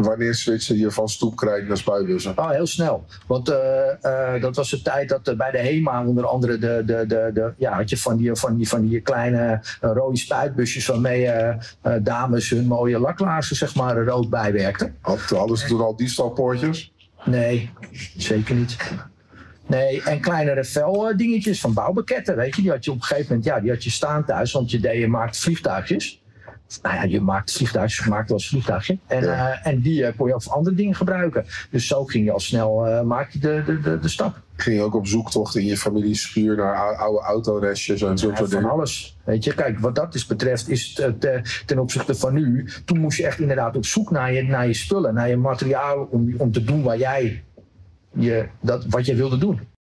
Wanneer switchte je van stoepkrijt naar spuitbussen? Oh, heel snel. Want dat was de tijd dat bij de HEMA onder andere had je van die kleine rode spuitbusjes waarmee dames hun mooie laklaarzen zeg maar rood bijwerkten. Hadden ze toen al diefstalpoortjes? Nee, zeker niet. Nee, en kleinere dingetjes van bouwbakketten, weet je. Die had je op een gegeven moment, die had je staan thuis, want je maakte vliegtuigjes. Nou ja, je maakt vliegtuigjes, je maakt wel eens vliegtuigje. En die kon je voor andere dingen gebruiken. Dus zo ging je al snel, maak je de stap. Ging je ook op zoektocht in je familieschuur naar oude autorestjes en soort van dingen? Alles. Weet je, kijk, wat dat betreft is ten opzichte van nu. Toen moest je echt inderdaad op zoek naar je spullen, naar je materiaal om te doen waar wat je wilde doen.